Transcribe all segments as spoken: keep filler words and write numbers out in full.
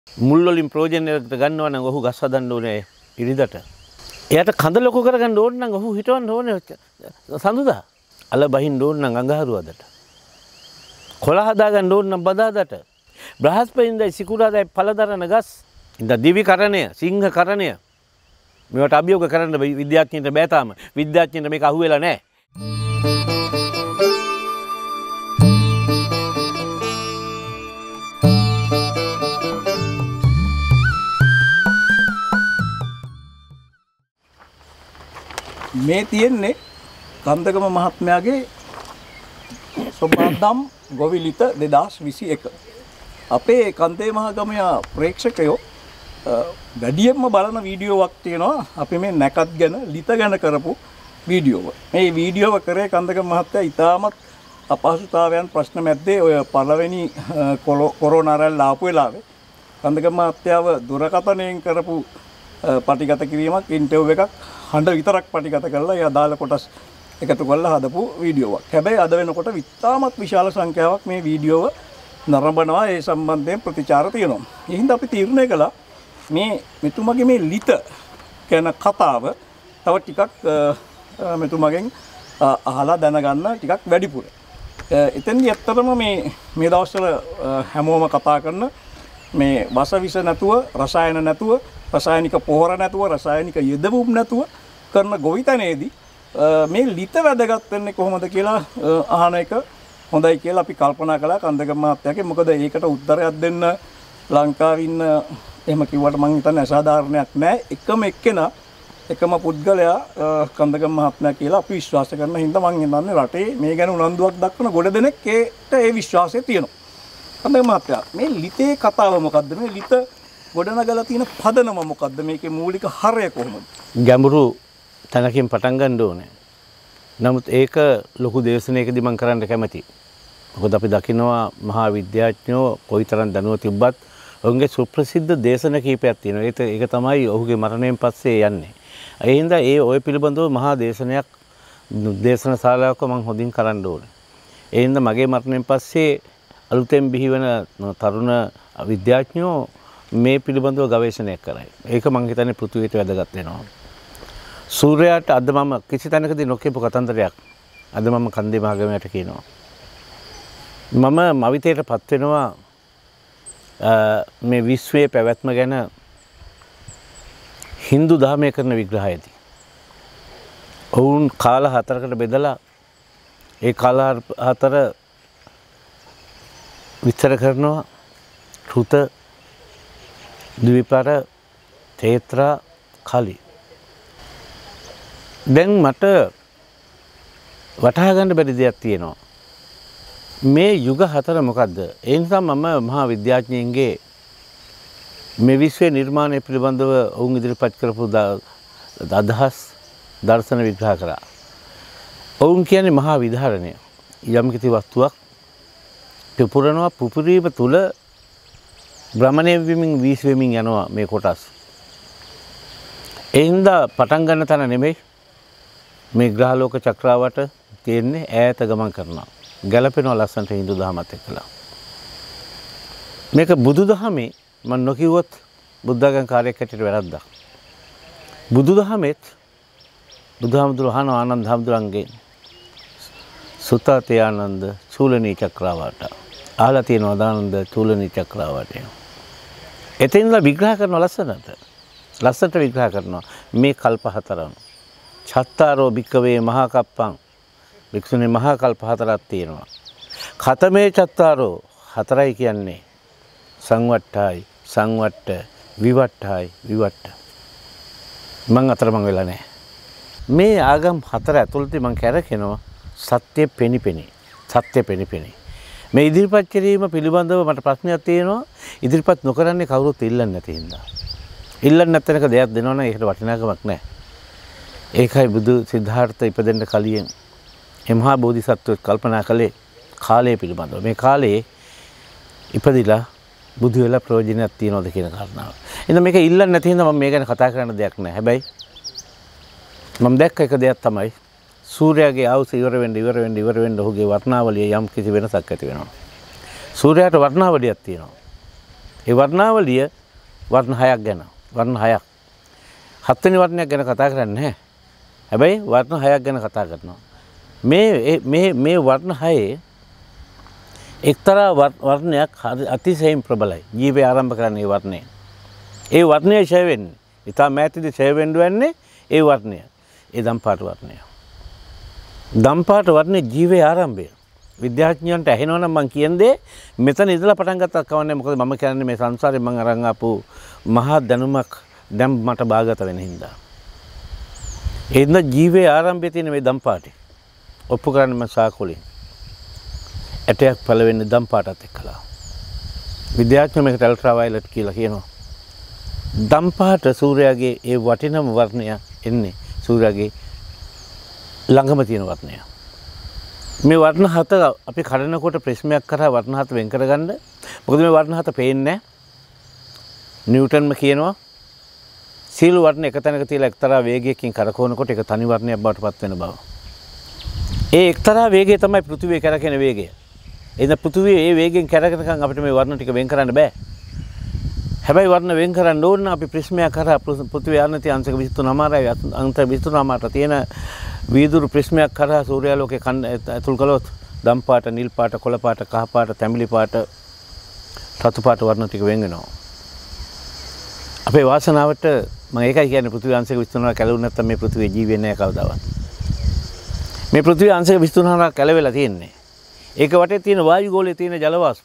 මුල් වලින් ප්‍රයෝජනයට ගන්නවා නම් ඔහු ගස් හදන්න ඕනේ ඉරිදට. එයාට කඳ ලොකු කරගන්න ඕන නම් ඔහු හිටවන්න ඕනේ සඳුදා. අල බහින්න ඕන නම් අඟහරුවාදට. කොළ හදාගන්න ඕන නම් බදාදට. බ්‍රහස්පතින්දයි සිකුරාදයි පළදරන ගස්. ඉතින් දිවි කරණය, සිංහ කරණය. මේවට අභියෝග කරන්න විද්‍යාඥයන්ට බෑ තාම. විද්‍යාඥයන්ට මේක අහුවෙලා නැහැ. මේ තියෙන්නේ කන්දගම මහත්මයාගේ සොබාදම් ගොවිලිත දෙදහස් විසි එක. අපේ කන්දේ මහගමයා ප්‍රේක්ෂකයෝ වැඩියෙන්ම බලන වීඩියෝවක් තියෙනවා අපි මේ නැකත් ගැන ලිත ගැන කරපු වීඩියෝව. මේ වීඩියෝව කරේ කන්දගම මහත්තයා ඉතාමත් අපහසුතාවයන් ප්‍රශ්න මැද්දේ ඔය පළවෙනි කොරෝනා රැල්ල ආපු වෙලාවේ කන්දගම මහත්තයාව දුරකථනයෙන් කරපු පටිගත කිරීමක් ඉන්ටර්විව් එකක් හඬ විතරක් පටිගත කරලා ඒ අදාළ කොටස් එකතු කරලා හදපු වීඩියෝවක්. හැබැයි අද වෙනකොට ඉතාමත් විශාල සංඛ්‍යාවක් මේ වීඩියෝව නරඹනවා ඒ සම්බන්ධයෙන් ප්‍රතිචාර තියෙනවා. ඒ හින්දා අපි තීරණය කළා මේ මෙතුමගේ මේ ලිත ගැන කතාව තව ටිකක් මෙතුමගෙන් අහලා දැනගන්න ටිකක් වැඩිපුර. එතෙන්දී ඇත්තටම මේ මේ දවස්වල හැමෝම කතා කරන මේ වස විස නැතුව, රසායන නැතුව, රසායනික පොහොර නැතුව, රසායනික යෙදවුම් නැතුව කරන ගොවිතැනේදී මේ ලිත වැදගත් වෙන්නේ කොහොමද කියලා අහන එක හොඳයි කියලා අපි කල්පනා කළා කන්දගම මහත්තයාගේ. මොකද ඒකට උත්තරයක් දෙන්න ලංකාවේ ඉන්න එහෙම කිව්වට මම හිතන්නේ අසාධාරණයක් නෑ. එකම එක්කෙනා එකම පුද්ගලයා කන්දගම මහත්මයා කියලා අපි විශ්වාස කරන හින්දා මම හිතන්නේ රටේ මේ ගැන උනන්දුවක් දක්වන ගොඩ දෙනෙක් ඒට ඒ විශ්වාසය තියෙනවා. කන්දගම මහත්තයා මේ ලිතේ කතාව මොකද්ද? මේ ලිත ගොඩනගලා තියෙන පදනම මොකද්ද? මේකේ මූලික හරය කොහොමද? ගැඹුරු තැනකින් පටන් ගන්න ඕනේ. නමුත් ඒක ලොකු දේශනාවකදී මම කරන්න කැමතියි. මොකද අපි දකිනවා මහා විද්‍යාඥයෝ කොයිතරම් දැනුව තිබ්බත් ඔවුන්ගේ සුප්‍රසිද්ධ දේශන කීපයක් තියෙනවා. ඒක ඒක තමයි ඔහුගේ මරණයෙන් පස්සේ යන්නේ. ඒ හින්දා ඒ ඔය පිළිබඳව මහා දේශනයක් දේශන ශාලාවක මම හොඳින් කරන්න ඕනේ. ඒ හින්දා මගේ මරණයෙන් පස්සේ අලුතෙන් බිහි වෙන තරුණ විද්‍යාඥයෝ මේ පිළිබඳව ගවේෂණයක් කරයි. ඒක මම හිතන්නේ පෘථිවියට වැදගත් වෙනවා. සූර්යයාට අද මම කිසි තැනකදී නොකියපු කතන්දරයක් අද මම කන්දේ මහගමයට කියනවා. මම මවිතයටපත් වෙනවා මේ විශ්වයේ පැවැත්ම ගැන හින්දු ධර්මයේ කරන විග්‍රහයේදී. ඔවුන් කාල හතරකට බෙදලා ඒ කාල හතර විස්තර කරනවා. ෘත, ද්විපර, තේත්‍රා, කලි. දැන් මට වටහා ගන්න බැරි දෙයක් තියෙනවා. මේ යුග හතර මොකද්ද? ඒ නිසා මම මහා විද්‍යාඥයින්ගේ මේ විශ්වයේ නිර්මාණය පිළිබඳව ඔවුන් ඉදිරිපත් කරපු අදහස් දර්ශන විග්‍රහ කරා. ඔවුන් කියන්නේ මහා විධාරණය. යම් කිසි වස්තුවක් පුපුරනවා, පුපුරීම තුල භ්‍රමණය වෙමින් වීසි වෙමින් යනවා මේ කොටස්. ඒ හින්දා පටන් ගන්න තැන නෙමෙයි මේ ග්‍රහලෝක චක්‍රාවට තියෙන්නේ ඈත ගමන් කරනවා. ගැලපෙනවා ලස්සනට හින්දු දහමත් එක්කලා. මේක බුදු දහමේ මම නොකියුවොත් බුද්ධඝම කාර්යයක් හැටියට වැරද්දක්. බුදු දහමෙත් බුදුහාමුදුර අහන ආනන්ද හාමුදුරන්ගේ සුතතේ ආනන්ද චූලනී චක්‍රාවට අහලා තියෙනවා දානන්ද චූලනී චක්‍රාවට. එතෙන්ලා විග්‍රහ කරන ලස්සනට ලස්සනට විග්‍රහ කරනවා මේ කල්ප හතරම. චත්තාරෝ භික්කවේ මහා කප්පං භික්ෂුනේ මහා කල්ප හතරක් තියෙනවා. ඛතමේ චත්තාරෝ හතරයි කියන්නේ සංවට්ටයි සංවට්ට විවට්ටයි විවට්ට. මං අතරමං වෙලා නැහැ. මේ ආගම් හතර ඇතුළතදී මං කැරකෙනවා සත්‍ය පෙනිපෙනි. සත්‍ය පෙනිපෙනි. මේ ඉදිරිපත් කිරීම පිළිබඳව මට ප්‍රශ්නයක් තියෙනවා. ඉදිරිපත් නොකරන්නේ කවුරුත් ඉල්ලන්නේ නැති හින්දා. ඉල්ලන්නේ නැත්නම්ක දෙයක් දෙනවනම් ඒකට වටිනාකමක් නැහැ. ඒකයි බුදු සිද්ධාර්ථ ඉපදෙන්න කලින් එමහා බෝධිසත්වෝ කල්පනා කළේ කාලය පිළිබඳව. මේ කාලේ ඉපදිලා බුදු වෙලා ප්‍රයෝජනයක් තියනවද කියන කාරණාව. එහෙනම් මේක ඉල්ලන්නේ නැති හින්දා මම මේ ගැන කතා කරන්න දෙයක් නැහැ. හැබැයි මම දැක්ක එක දෙයක් තමයි සූර්යාගේ ආයුෂ ඉවර වෙන්න ඉවර වෙන්න ඉවර වෙන්න ඔහුගේ වර්ණාවලිය යම් කිසි වෙනසක් ඇති වෙනවා. සූර්යාට වර්ණාවලියක් තියෙනවා. ඒ වර්ණාවලිය වර්ණ හයක් ගැන. වර්ණ හයක්. හත්වෙනි වර්ණයක් ගැන කතා කරන්නේ නැහැ. හැබැයි වර්ණ හයක් ගැන කතා කරනවා. මේ මේ මේ වර්ණ හයේ එක්තරා වර්ණයක් අතිශයින් ප්‍රබලයි. ජීවය ආරම්භ කරන්නේ ඒ වර්ණය. ඒ වර්ණය ඡය වෙන්නේ. ඊට මෑතදී ඡය වෙන්න වෙන්නේ ඒ වර්ණය. ඒ දම්පාට වර්ණය. දම්පාට වර්ණේ ජීවයේ ආරම්භය. විද්‍යාඥයන්ට ඇහෙනවා නම් මම කියන්නේ මෙතන ඉඳලා පටන් ගත්තත් කවන්නේ මොකද මම කියන්නේ මේ සංසාරේ මම අරන් ආපු මහා දැනුමක් දැන් මට බාගත වෙන හින්දා. ඒ ඉඳ ජීවයේ ආරම්භයේ තියෙන මේ දම්පාටේ ඔප්පු කරන්න මම සාකෝලේ ඇටයක් පළ වෙන්නේ දම්පාටත් එක්කලා. විද්‍යාඥයෝ මේකට අල්ට්‍රා වයලට් කියලා කියනවා. දම්පාට සූර්යාගේ ඒ වටිනම වර්ණය එන්නේ සූර්යාගේ ළඟම තියෙන වර්ණය. මේ වර්ණ හත අපි කඩනකොට ප්‍රිස්මයක් කරා වර්ණ හත වෙන් කරගන්න. මොකද මේ වර්ණ හත පේන්නේ නැහැ. නිව්ටන්ම කියනවා සීළු වර්ණ එක තැනක තියලා එක්තරා වේගයකින් කරකවනකොට ඒක තනි වර්ණයක් බවට පත් වෙන බව. ඒ එක්තරා වේගය තමයි පෘථිවිය කරකින වේගය. එහෙනම් පෘථිවිය ඒ වේගයෙන් කරකිනකන් අපිට මේ වර්ණ ටික වෙන් කරන්න බෑ. හැබැයි වර්ණ වෙන් කරන්න ඕන අපි ප්‍රිස්මයක් කරා පෘථිවිය ආනති අංශක විසිතුනමාරයි අංශ විසිතුනමාරට තියෙන වීදුරු ප්‍රිස්මයක් කරා සූර්යාලෝකයේ ඇතුල් කළොත් දම් පාට, නිල් පාට, කොළ පාට, කහ පාට, තැඹිලි පාට, රතු පාට වර්ණ ටික වෙන් වෙනවා. අපේ වාසනාවට මම ඒකයි කියන්නේ පෘථිවි අංශක විසිතුනමාර කැලුනේ නැත්නම් මේ පෘථිවියේ ජීවේ නැහැ කවදාවත්. මේ පෘථිවි අංශක විසිතුනමාර කැලවෙලා තියෙන්නේ. ඒක වටේ තියෙන වායු ගෝලයේ තියෙන ජල වාෂ්ප.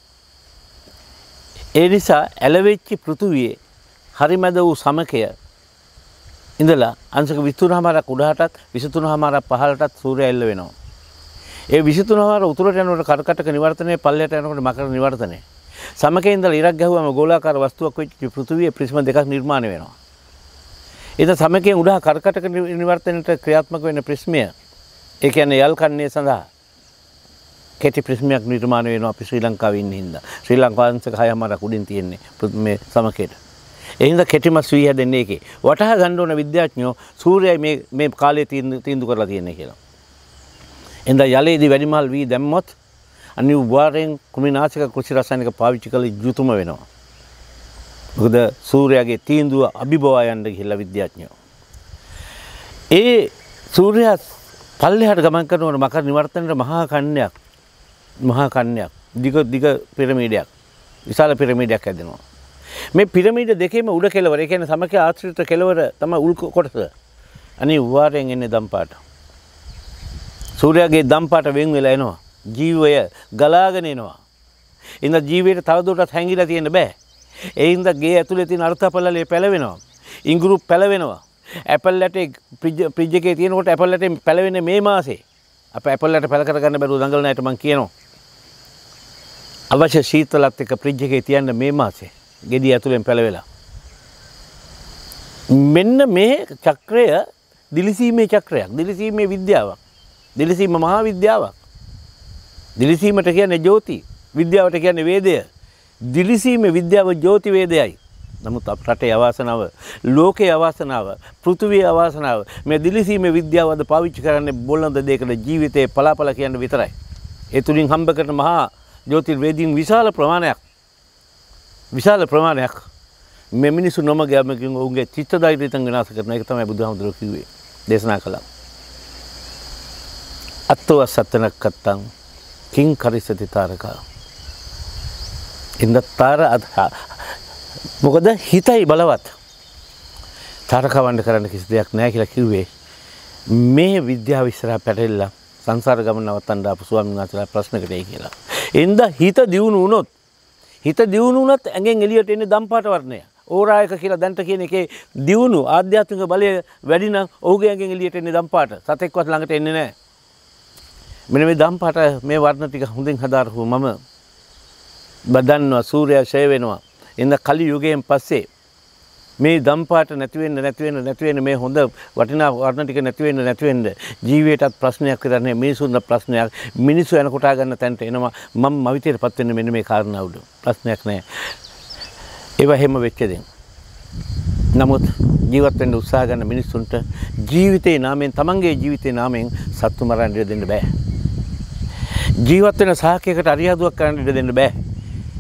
ඒ නිසා ඇලවෙච්ච පෘථිවියේ හරිමැද වූ සමකය ඉඳලා අංශක විසිතුනමාරක් උඩහටත් විසිතුනමාරක් පහළටත් සූර්යය එල්ල වෙනවා. ඒ විසිතුනමාර උතුරට යනකොට කර්කටක නිවර්තනයේ පල්ලයට යනකොට මකර නිවර්තනය. සමකේ ඉඳලා ඉරක් ගැහුවම ගෝලාකාර වස්තුවක් වෙච්ච පෘථිවියේ ප්‍රිස්ම දෙකක් නිර්මාණය වෙනවා. ඊට සමකයෙන් උඩහ කර්කටක නිවර්තනයට ක්‍රියාත්මක වෙන ප්‍රිස්මය ඒ කියන්නේ යල් කන්නේ සඳහා කෙටි ප්‍රිස්මයක් නිර්මාණය වෙනවා අපි ශ්‍රී ලංකාවේ ඉන්න හින්දා. ශ්‍රී ලංකාවංශක හයමාරක් උඩින් තියෙන්නේ මේ සමකේට. ඒ හින්දා කෙටිමස් වී හැදෙන්නේ ඒකේ. වටහා ගන්න ඕන විද්‍යාඥයෝ සූර්යය මේ මේ කාලේ තීන්දුව කරලා තියෙන්නේ කියලා. එඳා යලේදී වැඩිමහල් වී දැම්මොත් අනිවාර්යෙන් කුමිනාශක කෘෂි රසායනික පාවිච්චි කළ යුතුම වෙනවා. මොකද සූර්යයාගේ තීන්දුව අභිබවා යන්න ගිහිල්ලා විද්‍යාඥයෝ. ඒ සූර්යයා පල්ලෙහාට ගමන් කරනකොට මකර නිවර්තනයේ මහා කන්‍යක් මහා කන්‍යක් දිග දිග පිරමීඩයක් විශාල පිරමීඩයක් හැදෙනවා. මේ පිරමීඩ දෙකේම උඩ කෙළවර ඒ කියන්නේ සමකයේ ආශ්‍රිත කෙළවර තමයි උල් කොටස. අනිවාර්යෙන් එන්නේ දම්පාට. සූර්යයාගේ දම්පාට වෙන් වෙලා එනවා. ජීවය ගලාගෙන එනවා. ඉතින් ජීවයට තවදුරටත් හැංගිලා තියෙන්න බෑ. ඒ හින්දා ගේ ඇතුලේ තියෙන අර්ථපල්ලලේ පැලවෙනවා. ඉංගුරු පැලවෙනවා. ඇපල් ලැටේ ෆ්‍රිජ් එකේ තියෙනකොට ඇපල් ලැටේ පැලවෙන්නේ මේ මාසේ. අප ඇපල් ලැට පැල කරගන්න බැරුව දඟලන අයට මම කියනවා. අවශ්‍ය ශීතලත් එක්ක ෆ්‍රිජ් එකේ තියන්න මේ මාසේ. ගෙඩිය ඇතුලෙන් පැලවෙලා. මෙන්න මේ චක්‍රය දිලිසීමේ චක්‍රයක්. දිලිසීමේ විද්‍යාවක්. දිලිසීම මහා විද්‍යාවක්. දිලිසීමට කියන්නේ ජ්‍යෝති. විද්‍යාවට කියන්නේ වේදය. දිලිසීමේ විද්‍යාව ජ්‍යෝති වේදයයි. නමුත් අප රටේ අවාසනාව, ලෝකයේ අවාසනාව, පෘථිවියේ අවාසනාව මේ දිලිසීමේ විද්‍යාව අද පාවිච්චි කරන්නේ බොළඳ දෙයකට ජීවිතේ පලාපල කියන විතරයි. ඒ තුලින් හම්බ කරන මහා ජ්‍යෝතිර්වේදීන් විශාල ප්‍රමාණයක් විශාල ප්‍රමාණයක් මේ මිනිසු නොමග යමකින් ඔවුන්ගේ චිත්ත ධෛර්යයෙන් විනාශ කරන එක තමයි බුදුහාමුදුරුවෝ කිව්වේ. දේශනා කළා. අත්තව සත්තනක්කත්තං කිං කරිසති තාරකා. ඉන්දතර අධා මොකද හිතයි බලවත්. තාරකවන්න කරන්න කිසි දෙයක් නැහැ කියලා කිව්වේ. මේ විද්‍යාව ඉස්සරහා පැටලෙලා සංසාර ගමන නවත්තන්න ආපු ස්වාමීන් වහන්සේලා ප්‍රශ්නකට එයි කියලා. එඳ හිත දියුණු වුණොත් හිත දියුණු වුණත් ඇඟෙන් එළියට එන්නේ දම්පාට වර්ණය. ඕරායක කියලා දැන්ට කියන එකේ දියුණු ආධ්‍යාත්මික බලය වැඩි නම් ඔහුගේ ඇඟෙන් එළියට එන්නේ දම්පාට. සතෙක්වත් ළඟට එන්නේ නැහැ. මෙන්න මේ දම්පාට මේ වර්ණ ටික හොඳින් හදාරපු මම බදන්නවා සූර්යයා ඡය වෙනවා. එන්න කලි යුගයෙන් පස්සේ මේ දම්පාට නැති වෙන්න නැති වෙන්න නැති වෙන්න මේ හොඳ වටිනා වර්ණ ටික නැති වෙන්න නැති වෙන්න ජීවිතයටත් ප්‍රශ්නයක් විතරනේ මිනිසුන්ට ප්‍රශ්නයක් මිනිස්සු යන කොටා ගන්න තැනට එනවා මම මවිතේටපත් වෙන්න මෙන්න මේ කාරණා උඩ ප්‍රශ්නයක් නැහැ ඒව හැම වෙච්ච දෙයක් නමුත් ජීවත් වෙන්න උත්සාහ ගන්න මිනිස්සුන්ට ජීවිතේ නාමයෙන් තමන්ගේ ජීවිතේ නාමයෙන් සත්තු මරන්න දෙන්න බෑ ජීවත් වෙන සාහකයකට අරියාදුවක් කරන්න දෙන්න බෑ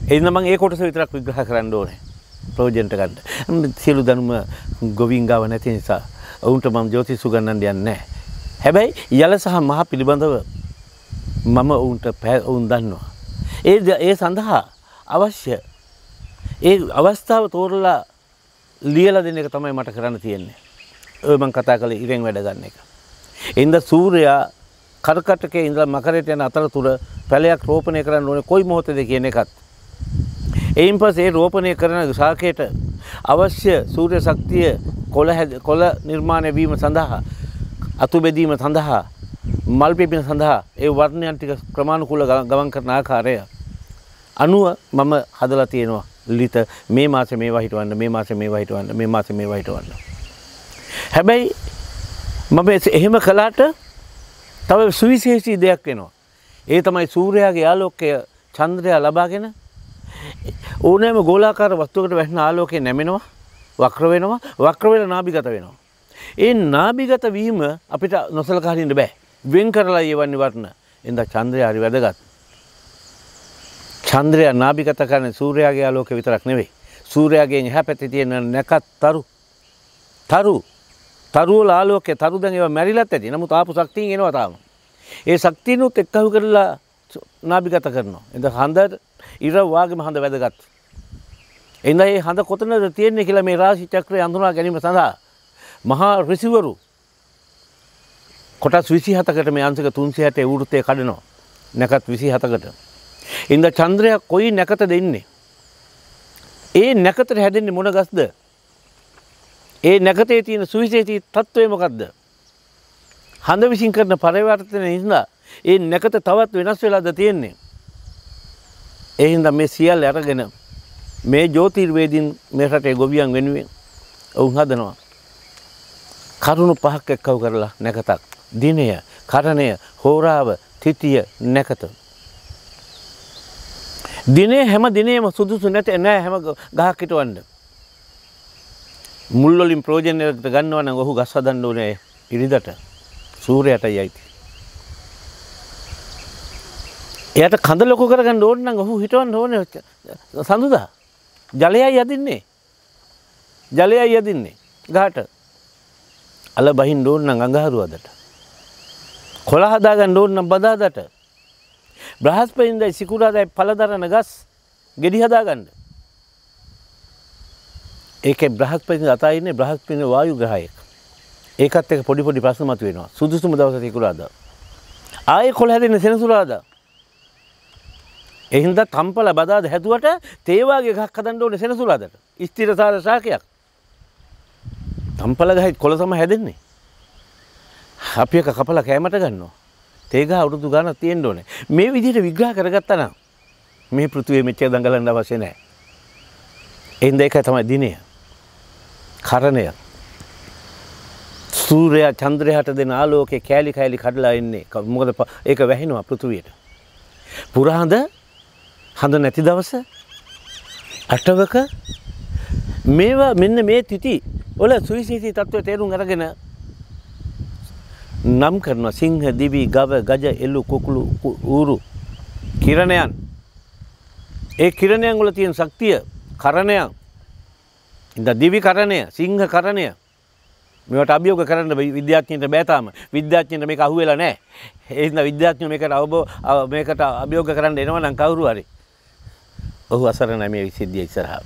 එන්න මම ඒ කොටස විතරක් විග්‍රහ කරන්න ඕනේ. ප්‍රයෝජනට ගන්න. සියලු දැනුම ගොවින් ගාව නැති නිසා ඔවුන්ට මම ජ්‍යොතිෂ උගන්වන්න යන්නේ නැහැ. හැබැයි යල සහ මහ පිළිබඳව මම ඔවුන්ට ඔවුන් දන්නවා. ඒ ඒ සඳහා අවශ්‍ය ඒ අවස්ථාව තෝරලා ලියලා දෙන එක තමයි මට කරන්න තියෙන්නේ. ඔය මම කතා කළේ ඉරෙන් වැඩ ගන්න එක. එඳ සූර්යයා කර්කටකේ ඉඳලා මකරයට යන අතරතුර පැලයක් රෝපණය කරන්න ඕනේ කොයි මොහොතේද කියන එකත්. එයින් පස්සේ රෝපණය කරන ශාකයට අවශ්‍ය සූර්ය ශක්තිය කොළ කොළ නිර්මාණය වීම සඳහා අතු බෙදීම සඳහා මල් පිපෙන සඳහා ඒ වර්ණයන් ටික ක්‍රමානුකූලව ගමන් කරන ආකාරය අනුව මම හදලා තියෙනවා. ලිත මේ මාසේ මේවා හිටවන්න මේ මාසේ මේවා හිටවන්න මේ මාසේ මේවා හිටවන්න. හැබැයි මම එහෙම කළාට තව සුවිශේෂී දෙයක් වෙනවා. ඒ තමයි සූර්යාගේ ආලෝකය චන්ද්‍රයා ලබාගෙන ඕනෑම ගෝලාකාර වස්තුවකට වැටෙන ආලෝකය නැමෙනවා, වක්‍ර වෙනවා, වක්‍ර වෙලා නාභිගත වෙනවා. ඒ නාභිගත වීම අපිට නොසලකා හරින්න බෑ. වෙන් කරලා යවන්නේ වර්ණ. එඳ චන්ද්‍රයා හරි වැදගත්. චන්ද්‍රයා නාභිගත කරන්නේ සූර්යාගේ ආලෝකය විතරක් නෙවෙයි. සූර්යාගෙන් එහා පැත්තේ තියෙන නැකත් තරු. තරු. තරු වල ආලෝකය තරු දැන් ඒවා මැරිලත් ඇති. නමුත් ආපු ශක්තියෙන් එනවා තාම. ඒ ශක්තියනුත් එක්කහු කරලා නාභිගත කරනවා. එඳ හඳ ඉර වාගේම හඳ වැදගත්. එඳ මේ හඳ කොතනද තියෙන්නේ කියලා මේ රාශි චක්‍රය අඳුනා ගැනීම සඳහා මහා ඍෂිවරු කොටස් විසිහතකට මේ අංශක තුන්සිය හැට වෘත්තය කඩනවා. නැකත් විසිහතකට. ඉඳ චන්ද්‍රයා කොයි නැකත දෙන්නේ? ඒ නැකතට හැදෙන්නේ මොන ගස්ද? ඒ නැකතේ තියෙන සුවිශේෂී තත්ත්වය මොකද්ද? හඳ විසින් කරන පරිවර්තනය නිසා ඒ නැකත තවත් වෙනස් වෙලාද තියෙන්නේ. ඒ හින්දා මේ සියල්ල අරගෙන මේ ජ්‍යොතිර්වේදීන් මේ රටේ ගොවියන් වෙනුවෙන් ඔවුන් හදනවා. කරුණු පහක් එක්කව කරලා නැකතක්. දිනය, කරණය, හෝරාව, තිතිය, නැකත. දිනේ හැම දිනේම සුදුසු නැත නෑ හැම ගහක් හිටවන්න. මුල් වලින් ප්‍රයෝජනයට ගන්නවා නම් ඔහු ගස් හදන්න ඕනේ ඉරිදට. සූර්යයටයි අයිති. එයාට කඳ ලොකු කරගන්න ඕන නම් ඔහු හිටවන්න ඕනේ සඳුදා. ජලයයි යදින්නේ. ජලයයි යදින්නේ ගහට. අල බහින්න ඕන නම් අඟහරුවදට. කොළ හදා ගන්න ඕන නම් බදාදට. බ්‍රහස්පතින්දයි සිකුරාදායි පළදරන ගස් ගෙඩි හදා ගන්න. ඒකේ බ්‍රහස්පතින් අතයින්නේ බ්‍රහස්පතින වායු ග්‍රහයක්. ඒකත් එක්ක පොඩි පොඩි ප්‍රශ්න මතුවෙනවා. සුදුසුම දවස සිකුරාදා. ආයේ කොළ හැදෙන්නේ සෙනසුරාදා. එහෙනම් තම්පල බදාද හැදුවට තේවාගේ එකක් හදන්න ඕනේ සෙනසුරාදාට. ස්ථිරසාර ශාකයක්. තම්පල ගහයි කොළ තමයි හැදෙන්නේ. අපි එක කපලා කෑමට ගන්නවා. තේ ගහ අවුරුදු ගානක් තියෙන්න ඕනේ. මේ විදිහට විග්‍රහ කරගත්තා නම් මේ පෘථුවේ මෙච්චර දඟලන්න අවශ්‍ය නැහැ. එහෙනම් ඒක තමයි දිනය. කරණය. සූර්යයා චන්ද්‍රයාට දෙන ආලෝකේ කෑලි කෑලි කඩලා එන්නේ. මොකද ඒක වැහිනවා පෘථුවියට. පුරාඳ හඳ නැති දවස අටවක මේවා මෙන්න මේ තිති වල සුවිශේෂී තත්ත්වය තේරුම් අරගෙන නම් කරන සිංහ දිවි ගව ගජ එළු කුකුළු ඌරු කිරණයන් ඒ කිරණයන් වල තියෙන ශක්තිය කරණයන් ඉඳ දිවි කරණය සිංහ කරණය මේවට අභියෝග කරන්න විද්‍යාඥයන්ට බෑ තාම විද්‍යාඥයන්ට මේක අහුවෙලා නැහැ ඒ හින්දා විද්‍යාඥයෝ මේකට අවබෝධ මේකට අභියෝග කරන්න එනවා නම් කවුරු හරි ඔහු අසරණයි මේ සිද්ධිය ඉස්සරහා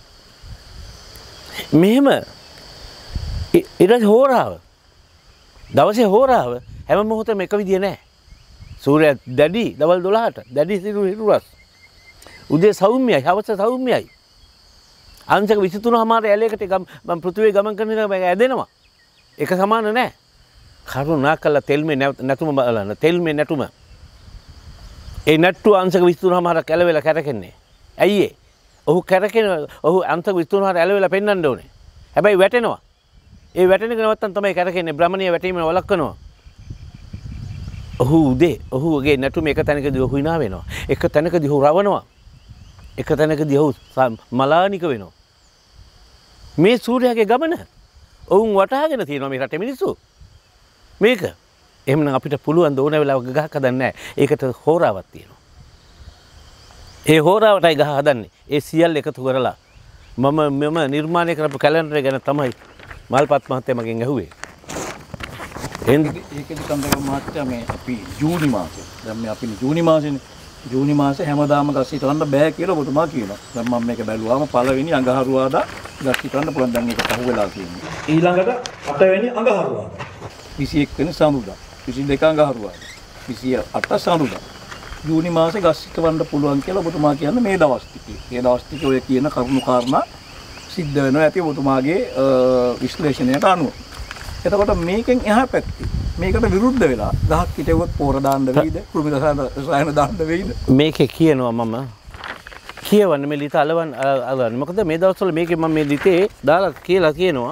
මෙහෙම ඊට හෝරාව දවසේ හෝරාව හැම මොහොතෙම එක විදිය නැහැ. සූර්යයා දැඩි දවල් දොළහට දැඩි සිරු හිරුරස්. උදේ සෞම්‍යයි, හවස සෞම්‍යයි. අංශක විසිතුනමාර ඇලයකට මම පෘථිවියේ ගමන් කරන එක ඇදෙනවා. ඒක සමාන නැහැ. කරුණාකරලා තෙල්මේ නැතුම බලන්න. තෙල්මේ නැතුම. ඒ නැට්ටු අංශක විසිතුනමාර කැලවෙලා කැරකෙන්නේ. ඇයි ඒ? ඔහු කැරකෙන ඔහු අංශක විසිතුනමාර ඇලවෙලා පෙන්වන්න ඕනේ. හැබැයි වැටෙනවා. ඒ වැටෙන එක නවත්තන් තමයි කරකෙන්නේ බ්‍රහ්මණීය වැටීම වළක්වනවා. ඔහු උදේ ඔහුගේ නැටුම එක තැනකදී ඔහු hina වෙනවා. එක තැනකදී ඔහු රවනවා. එක තැනකදී ඔහු මලානික වෙනවා. මේ සූර්යාගේ ගමන ඔවුන් වටහාගෙන තියෙනවා මේ රටේ මිනිස්සු. මේක එහෙමනම් අපිට පුළුවන් ද ඕන වෙලාවක ගහක් හදන්න නැහැ. ඒකට හෝරාවක් තියෙනවා. ඒ හෝරාවටයි ගහ හදන්නේ. ඒ සියල්ල එකතු කරලා මම මම නිර්මාණය කරපු කැලෙන්ඩර් ගැන තමයි මල්පත් මහත්තයා මගෙන් ඇහුවේ. ඒකෙදි කන්දක මහත්තයා මේ අපි ජූනි මාසේ දැන් මේ අපි ජූනි මාසෙනේ ජූනි මාසේ හැමදාම ගස් හිටවන්න බෑ කියලා ඔබතුමා කියනවා. දැන් මම මේක බැලුවාම පළවෙනි අඟහරුවාදා ගස් හිටවන්න පුළුවන්. දැන් ඒක පහුවෙලා තියෙනවා. ඊළඟට අටවෙනි අඟහරුවාදා විසි එක් වෙනි සඳුදා විසි දෙක අඟහරුවාදා විසි අට සඳුදා ජූනි මාසේ ගස් හිටවන්න පුළුවන් කියලා ඔබතුමා කියන්නේ මේ දවස් ටිකේ. මේ දවස් ටිකේ ඔය කියන කරුණු කාරණා සිද්ධ වෙනවා ඇති ඔබතුමාගේ විශ්ලේෂණයට අනුව. එතකොට මේකෙන් එහා පැත්තේ මේකට විරුද්ධ වෙලා ගහක් හිටෙව්වොත් පොර දාන්න වෙයිද? කෘමි රසායන දාන්න වෙයිද? මේකේ කියනවා මම කියවන්නේ මේ ලිත අලවන් අලවන්නේ. මොකද මේ දවස්වල මේකේ මම මේ ලිතේ දාලා කියලා කියනවා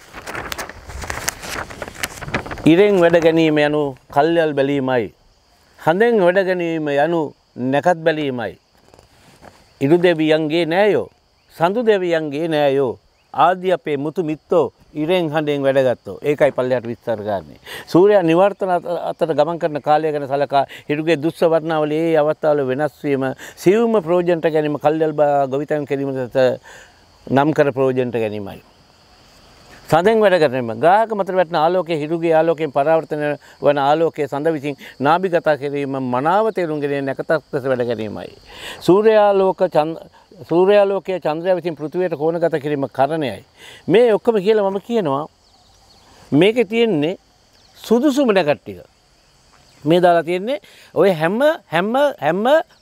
ඉරෙන් වැඩ ගැනීම යනු කල්යල් බැලීමයි. හඳෙන් වැඩ ගැනීම යනු නැකත් බැලීමයි. ඉරු දෙවියන්ගේ නෑයෝ සඳු දෙවියන්ගේ නෑයෝ ආදී අපේ මුතු මිත්තෝ ඉරෙන් හඳෙන් වැඩගත්තෝ. ඒකයි පල්ලයට විස්තර ගන්නේ. සූර්යයා නිවර්තන අතර ගමන් කරන කාලය ගැන සලකා හිරුගේ දුස්ස වර්ණාවලි ඒ අවස්ථාවල වෙනස් වීම සියුම්ම ප්‍රයෝජනට ගැනීම කල්යල් ගොවිතැන් කිරීමට නම් කර ප්‍රයෝජනට ගැනීමයි. සඳෙන් වැඩ කරනීම ගාහක මත වැටෙන ආලෝකයේ හිරුගේ ආලෝකයෙන් පරාවර්තන වන ආලෝකයේ සඳ විසින් නාභිගත කිරීම මනාව තේරුම් ගැනීම නැකතක් ලෙස වැඩ ගැනීමයි. සූර්යාලෝක චන්ද්‍ර සූර්යාලෝකයේ චන්ද්‍රය විසින් පෘථිවියට කෝණගත කිරීම කරණයයි. මේ ඔක්කොම කියලා මම කියනවා මේකේ තියෙන්නේ සුදුසුම නැකත් ටික. මේ දාලා තියෙන්නේ ඔය හැම හැම හැම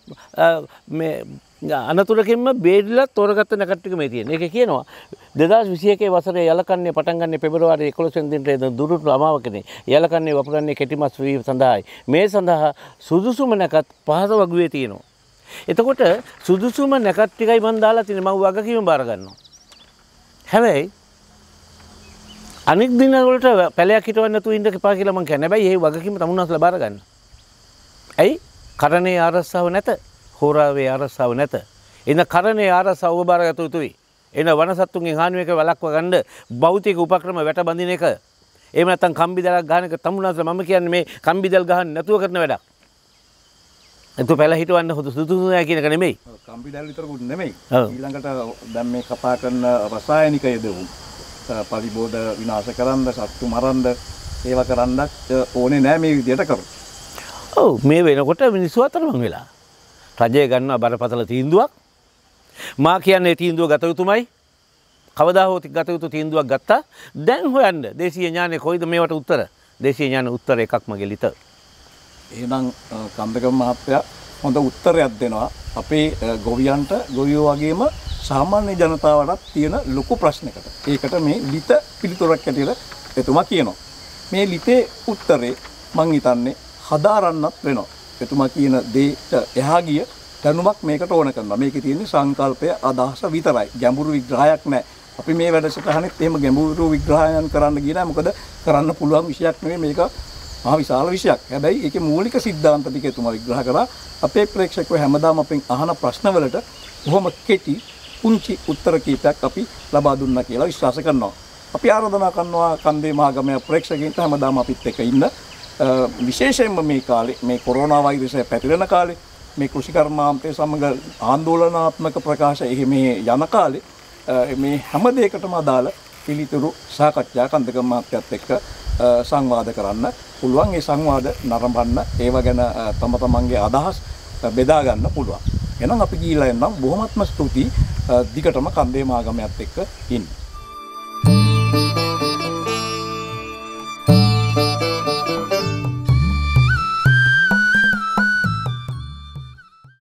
මේ අනතුරකින්ම බේරිලා තෝරගත්ත නැකත් ටික මේ තියෙන. ඒක කියනවා දෙදාස් විසි එකේ වසරේ යලකන්නේ පටන් ගන්නේ පෙබරවාරි එකොළොස් වෙනි දිනට දුරුතු අමාවකනේ. යලකන්නේ වපුරන්නේ කෙටිමස් වී සඳහායි. මේ සඳහා සුදුසුම නැකත් පහත වගුවේ තියෙනවා. එතකොට සුදුසුම නැකත් ටිකයි මම දාලා තියෙන්නේ. මම වගකීම බාර ගන්නවා. හැබැයි අනික් දින වලට පැලයක් හිටවන්න නැතුව ඉන්න එපා කියලා මම කියන්නේ. හැබැයි මේ වගකීම තමුන්වන්සලා බාර ගන්න. ඇයි? කරණේ ආරස්සාව නැත. හෝරාවේ ආරස්සාව නැත. එන කරණේ ආරස්සාව ඔබ බාරගත යුතුයි. එන වනසත්තුන්ගෙන් හානි එක වළක්වා ගන්න භෞතික උපක්‍රම වැට බඳින එක. එහෙම නැත්නම් කම්බිදලක් ගහන එක තමුන්වන්සලා මම කියන්නේ මේ කම්බිදල් ගහන්න නැතුව කරන වැඩක්. එතකොට පැල හිටවන්න හොඳ සුදුසු නෑ කියන එක නෙමෙයි. කම්බිදල් විතරකුත් නෙමෙයි. ඊළඟට දැන් මේ කපා කරන රසායනික යෙදවුම් පරිබෝධ විනාශ කරන්න, සත්තු මරන්න, ඒවා කරන්නත් ඕනේ නෑ මේ විදියට කරු. ඔව් මේ වෙනකොට මිනිස්සු අතරමං වෙලා. රජය ගන්නවා බරපතල තීන්දුවක්. මා කියන්නේ තීන්දුව ගත යුතුමයි. කවදා හෝ ගත යුතු තීන්දුවක් ගත්තා. දැන් හොයන්න දේශීය ඥානෙ කොයිද මේවට උත්තර? දේශීය ඥාන උත්තර එකක් මගේ ලිත. එහෙනම් කන්දකම මහත්තයා හොඳ උත්තරයක් දෙනවා. අපේ ගොවියන්ට ගොවියෝ වගේම සාමාන්‍ය ජනතාවටත් තියෙන ලොකු ප්‍රශ්නයකට. ඒකට මේ ලිත පිළිතුරක් ඇටියට එතුමා කියනවා. මේ ලිතේ උත්තරේ මං හිතන්නේ හදාරන්නත් වෙනවා. එතුමා කියන දේට එහා ගිය දැනුමක් මේකට ඕන කරනවා. මේකේ තියෙන්නේ සංකල්පය අදහස විතරයි. ගැඹුරු විග්‍රහයක් නැහැ. අපි මේ වැඩසටහනෙත් එහෙම ගැඹුරු විග්‍රහයන් කරන්න ගියේ නැහැ. මොකද කරන්න පුළුවන් විෂයක් නෙවෙයි මේක. මහා විශාල විෂයක්. හැබැයි ඒකේ මූලික સિદ્ધාන්ත ටික එතුමා විග්‍රහ කරා. අපේ ප්‍රේක්ෂකයෝ හැමදාම අපෙන් අහන ප්‍රශ්නවලට බොහොම කෙටි පුංචි උත්තර කීපයක් අපි ලබා දුන්නා කියලා විශ්වාස කරනවා. අපි ආරාධනා කරනවා කන්දේ මහගමයේ ප්‍රේක්ෂකයන්ට හැමදාම අපිත් එක්ක ඉන්න. විශේෂයෙන්ම මේ කාලේ මේ කොරෝනා වෛරසය පැතිරෙන කාලේ මේ කෘෂිකර්මාන්තය සමග ආందోලනාත්මක ප්‍රකාශ එහෙම යන කාලේ මේ හැම දෙයකටම අදාළ පිළිතුරු සාකච්ඡා කන්දකම මාත්‍යත් එක්ක සංවාද කරන්න පුළුවන්. ඒ සංවාද නරඹන්න ඒව ගැන තම තමන්ගේ අදහස් බෙදා ගන්න පුළුවන්. එහෙනම් අපි ගිහිල්ලා එන්නම්. බොහොමත්ම ස්තුතියි දිගටම කන්දේ මාගමයත් එක්ක ඉන්න.